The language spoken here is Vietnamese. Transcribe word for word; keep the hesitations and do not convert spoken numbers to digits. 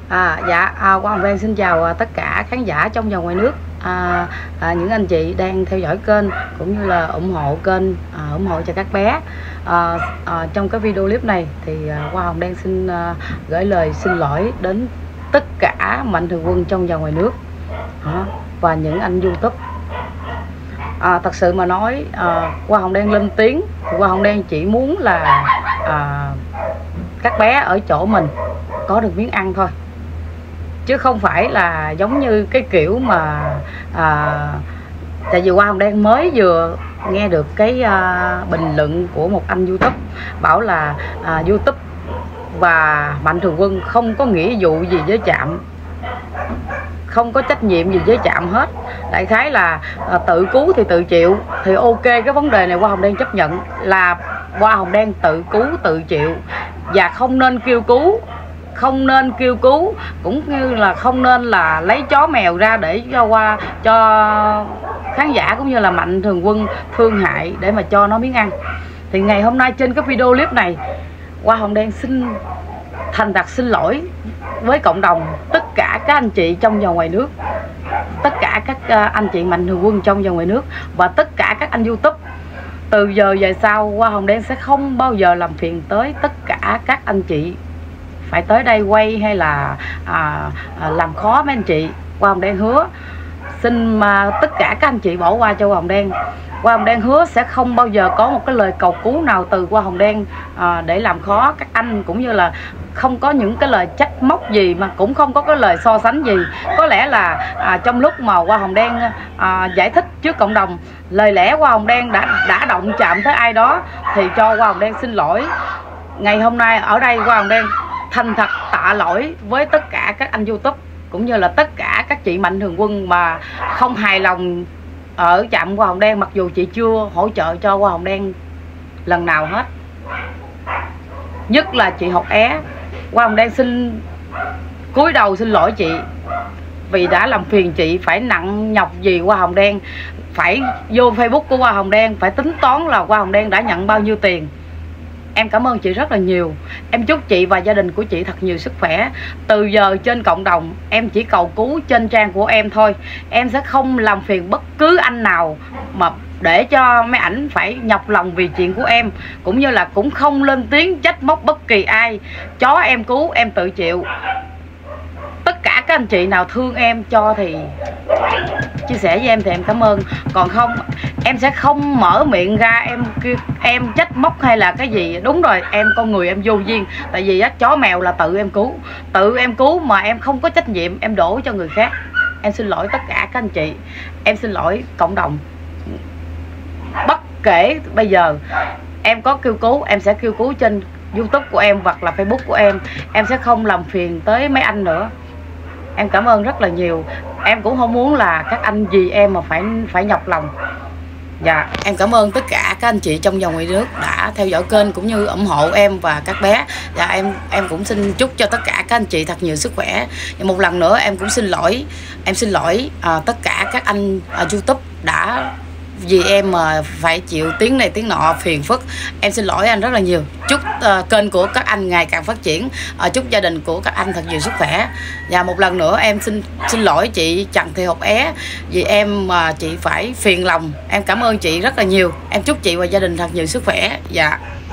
À, dạ, à, Quang Hồng Đen xin chào à, tất cả khán giả trong và ngoài nước, à, à, những anh chị đang theo dõi kênh cũng như là ủng hộ kênh, à, ủng hộ cho các bé. À, à, trong cái video clip này thì à, Quang Hồng Đen xin à, gửi lời xin lỗi đến tất cả mạnh thường quân trong và ngoài nước, à, và những anh YouTube. À, thật sự mà nói, à, Quang Hồng Đen lên tiếng, Quang Hồng Đen chỉ muốn là à, các bé ở chỗ mình có được miếng ăn thôi, chứ không phải là giống như cái kiểu mà à, tại vì Quang Hồng Đen mới vừa nghe được cái à, bình luận của một anh YouTube bảo là à, YouTube và mạnh thường quân không có nghĩa vụ gì với trạm, không có trách nhiệm gì với trạm hết. Đại khái là à, tự cứu thì tự chịu, thì ok, cái vấn đề này Quang Hồng Đen chấp nhận là Quang Hồng Đen tự cứu tự chịu, và không nên kêu cứu, không nên kêu cứu, cũng như là không nên là lấy chó mèo ra để cho qua cho khán giả cũng như là mạnh thường quân thương hại để mà cho nó miếng ăn. Thì ngày hôm nay trên cái video clip này, Quang Hồng Đen xin thành thật xin lỗi với cộng đồng, tất cả các anh chị trong và ngoài nước, tất cả các anh chị mạnh thường quân trong và ngoài nước, và tất cả các anh YouTube. Từ giờ về sau, Quang Hồng Đen sẽ không bao giờ làm phiền tới tất cả các anh chị phải tới đây quay hay là à, à, làm khó mấy anh chị. Quang Hồng Đen hứa xin mà tất cả các anh chị bỏ qua cho Quang Hồng Đen. Quang Hồng Đen hứa sẽ không bao giờ có một cái lời cầu cứu nào từ Quang Hồng Đen à, để làm khó các anh, cũng như là không có những cái lời trách móc gì, mà cũng không có cái lời so sánh gì. Có lẽ là à, trong lúc mà Quang Hồng Đen à, giải thích trước cộng đồng, lời lẽ Quang Hồng Đen đã đã động chạm tới ai đó thì cho Quang Hồng Đen xin lỗi. Ngày hôm nay ở đây Quang Hồng Đen thành thật tạ lỗi với tất cả các anh YouTube cũng như là tất cả các chị mạnh thường quân mà không hài lòng ở trạm Quang Hồng Đen, mặc dù chị chưa hỗ trợ cho Quang Hồng Đen lần nào hết. Nhất là chị Học É, Quang Hồng Đen xin cúi đầu xin lỗi chị vì đã làm phiền chị phải nặng nhọc gì Quang Hồng Đen phải vô Facebook của Quang Hồng Đen phải tính toán là Quang Hồng Đen đã nhận bao nhiêu tiền. Em cảm ơn chị rất là nhiều. Em chúc chị và gia đình của chị thật nhiều sức khỏe. Từ giờ trên cộng đồng em chỉ cầu cứu trên trang của em thôi. Em sẽ không làm phiền bất cứ anh nào mà để cho mấy ảnh phải nhọc lòng vì chuyện của em, cũng như là cũng không lên tiếng trách móc bất kỳ ai. Chó em cứu em tự chịu. Tất cả các anh chị nào thương em cho thì chia sẻ với em thì em cảm ơn, còn không em sẽ không mở miệng ra em em trách móc hay là cái gì. Đúng rồi, em con người em vô duyên, tại vì á, chó mèo là tự em cứu, tự em cứu mà em không có trách nhiệm em đổ cho người khác. Em xin lỗi tất cả các anh chị, em xin lỗi cộng đồng. Bất kể bây giờ em có kêu cứu, em sẽ kêu cứu trên YouTube của em hoặc là Facebook của em. Em sẽ không làm phiền tới mấy anh nữa. Em cảm ơn rất là nhiều. Em cũng không muốn là các anh gì em mà phải phải nhọc lòng. Dạ, em cảm ơn tất cả các anh chị trong và ngoài nước đã theo dõi kênh cũng như ủng hộ em và các bé. Dạ, em em cũng xin chúc cho tất cả các anh chị thật nhiều sức khỏe. Và một lần nữa em cũng xin lỗi, em xin lỗi à, tất cả các anh à, YouTube đã vì em mà phải chịu tiếng này tiếng nọ phiền phức. Em xin lỗi anh rất là nhiều. Chúc uh, kênh của các anh ngày càng phát triển, uh, chúc gia đình của các anh thật nhiều sức khỏe. Và một lần nữa em xin xin lỗi chị Trần Thị Học É vì em mà uh, chị phải phiền lòng. Em cảm ơn chị rất là nhiều. Em chúc chị và gia đình thật nhiều sức khỏe. Dạ.